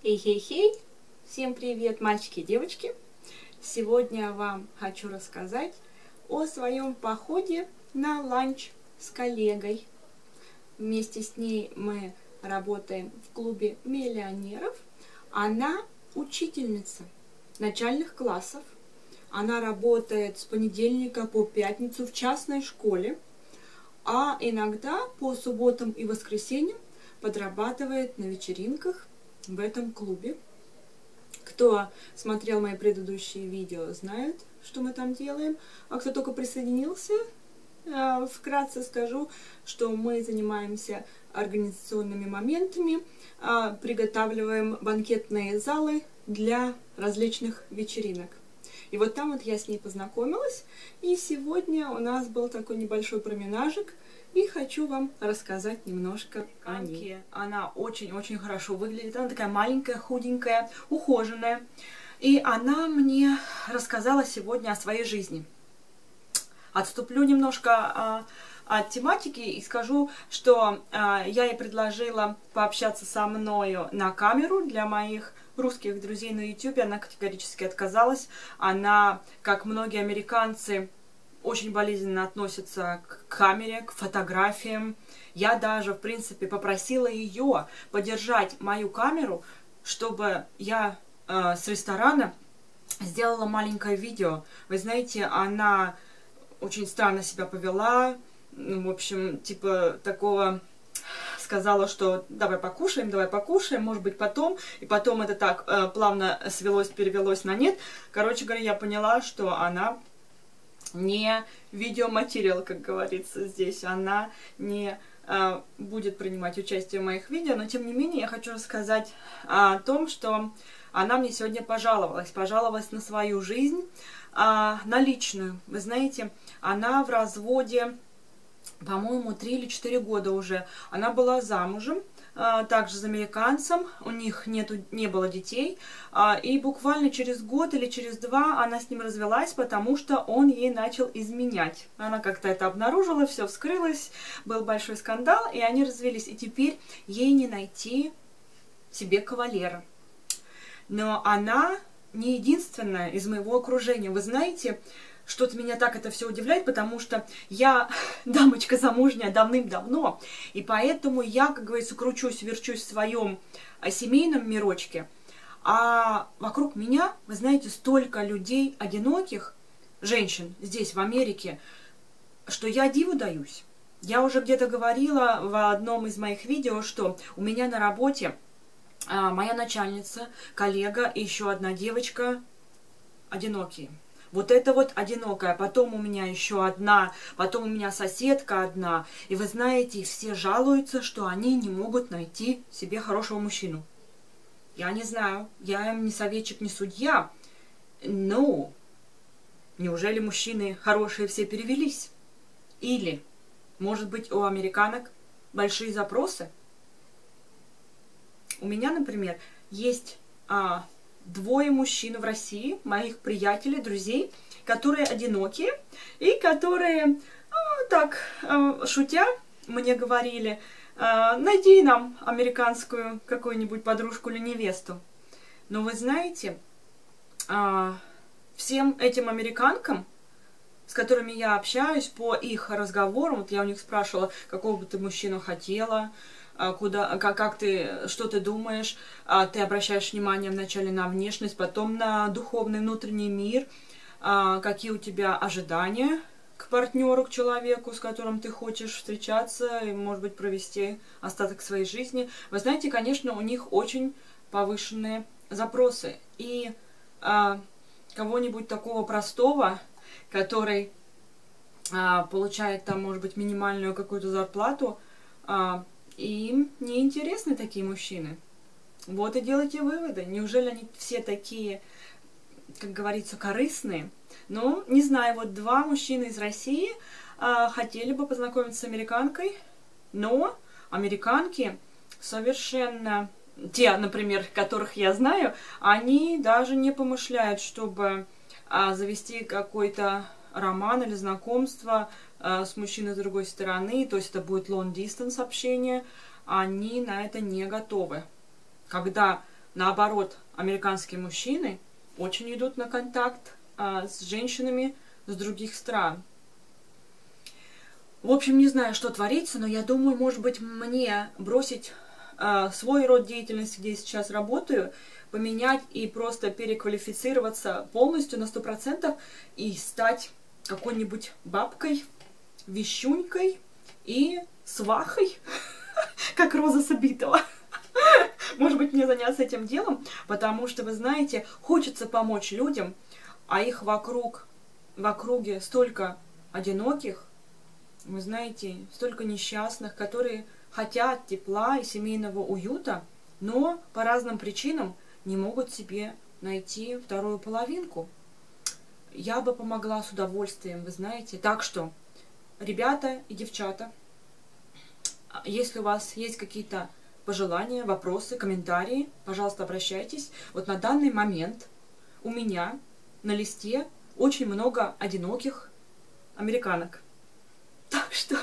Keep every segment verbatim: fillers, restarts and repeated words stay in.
Эй-хей-хей! Всем привет, мальчики и девочки! Сегодня я вам хочу рассказать о своем походе на ланч с коллегой. Вместе с ней мы работаем в клубе миллионеров. Она учительница начальных классов. Она работает с понедельника по пятницу в частной школе, а иногда по субботам и воскресеньям подрабатывает на вечеринках в этом клубе. Кто смотрел мои предыдущие видео, знает, что мы там делаем. А кто только присоединился, вкратце скажу, что мы занимаемся организационными моментами, приготавливаем банкетные залы для различных вечеринок. И вот там вот я с ней познакомилась, и сегодня у нас был такой небольшой променажик, и хочу вам рассказать немножко о ней. Она очень-очень хорошо выглядит, она такая маленькая, худенькая, ухоженная, и она мне рассказала сегодня о своей жизни. Отступлю немножко а, от тематики и скажу, что а, я ей предложила пообщаться со мною на камеру для моих русских друзей на ютубе. Она категорически отказалась. Она, как многие американцы, очень болезненно относится к камере, к фотографиям. Я даже, в принципе, попросила ее подержать мою камеру, чтобы я э, с ресторана сделала маленькое видео. Вы знаете, она очень странно себя повела. В общем, типа такого... Сказала, что давай покушаем, давай покушаем, может быть потом. И потом это так э, плавно свелось, перевелось на нет. Короче говоря, я поняла, что она не видеоматериал, как говорится здесь. Она не э, будет принимать участие в моих видео. Но тем не менее я хочу рассказать о том, что она мне сегодня пожаловалась. Пожаловалась на свою жизнь, э, на личную. Вы знаете, она в разводе... по-моему, три или четыре года уже. Она была замужем, а, также с американцем, у них нету, не было детей, а, и буквально через год или через два она с ним развелась, потому что он ей начал изменять. Она как-то это обнаружила, все вскрылось, был большой скандал, и они развелись, и теперь ей не найти себе кавалера. Но она не единственная из моего окружения. Вы знаете, что-то меня так это все удивляет, потому что я дамочка замужняя давным-давно, и поэтому я, как говорится, кручусь, верчусь в своем семейном мирочке, а вокруг меня, вы знаете, столько людей одиноких, женщин здесь, в Америке, что я диву даюсь. Я уже где-то говорила в одном из моих видео, что у меня на работе а, моя начальница, коллега и еще одна девочка одинокие. Вот это вот одинокая, потом у меня еще одна, потом у меня соседка одна. И вы знаете, все жалуются, что они не могут найти себе хорошего мужчину. Я не знаю, я им не советчик, не судья, но неужели мужчины хорошие все перевелись? Или, может быть, у американок большие запросы? У меня, например, есть... А, двое мужчин в России, моих приятелей, друзей, которые одинокие и которые, ну, так, шутя, мне говорили, найди нам американскую какую-нибудь подружку или невесту. Но вы знаете, всем этим американкам, с которыми я общаюсь, по их разговорам, вот я у них спрашивала, какого бы ты мужчину хотела, куда, как, как ты, что ты думаешь, ты обращаешь внимание вначале на внешность, потом на духовный внутренний мир, какие у тебя ожидания к партнеру, к человеку, с которым ты хочешь встречаться и, может быть, провести остаток своей жизни. Вы знаете, конечно, у них очень повышенные запросы. И а, кого-нибудь такого простого, который а, получает там, может быть, минимальную какую-то зарплату, а, им не интересны такие мужчины. Вот и делайте выводы. Неужели они все такие, как говорится, корыстные? Ну, не знаю, вот два мужчины из России а, хотели бы познакомиться с американкой, но американки совершенно... Те, например, которых я знаю, они даже не помышляют, чтобы а, завести какой-то роман или знакомство э, с мужчиной с другой стороны, то есть это будет long distance общение, они на это не готовы. Когда Наоборот, американские мужчины очень идут на контакт а, с женщинами с других стран. В общем, не знаю, что творится, но я думаю, может быть, мне бросить а, свой род деятельности, где я сейчас работаю, поменять и просто переквалифицироваться полностью на сто процентов и стать какой-нибудь бабкой, вещунькой и свахой, как Роза Сабитова. Может быть, мне заняться этим делом, потому что, вы знаете, хочется помочь людям, а их вокруг, в округе столько одиноких, вы знаете, столько несчастных, которые хотят тепла и семейного уюта, но по разным причинам не могут себе найти вторую половинку. Я бы помогла с удовольствием, вы знаете. Так что, ребята и девчата, если у вас есть какие-то пожелания, вопросы, комментарии, пожалуйста, обращайтесь. Вот на данный момент у меня на листе очень много одиноких американок. Так что,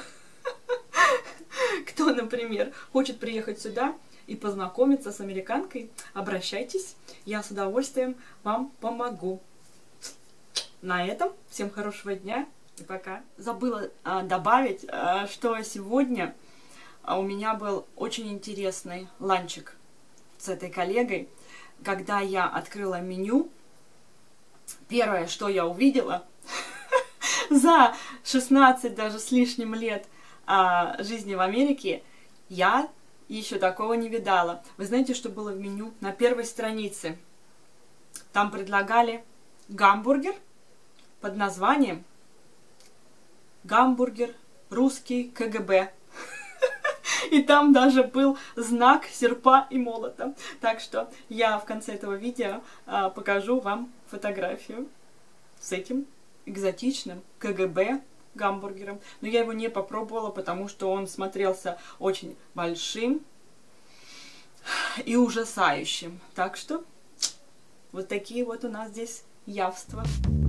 кто, например, хочет приехать сюда и познакомиться с американкой, обращайтесь. Я с удовольствием вам помогу. На этом всем хорошего дня и пока. Забыла а, добавить, а, что сегодня а, у меня был очень интересный ланчик с этой коллегой. Когда я открыла меню, первое, что я увидела за шестнадцать даже с лишним лет а, жизни в Америке, я еще такого не видала. Вы знаете, что было в меню? На первой странице там предлагали гамбургер под названием «Гамбургер русский КГБ». И там даже был знак серпа и молота. Так что я в конце этого видео а, покажу вам фотографию с этим экзотичным КГБ гамбургером. Но я его не попробовала, потому что он смотрелся очень большим и ужасающим. Так что вот такие вот у нас здесь явства.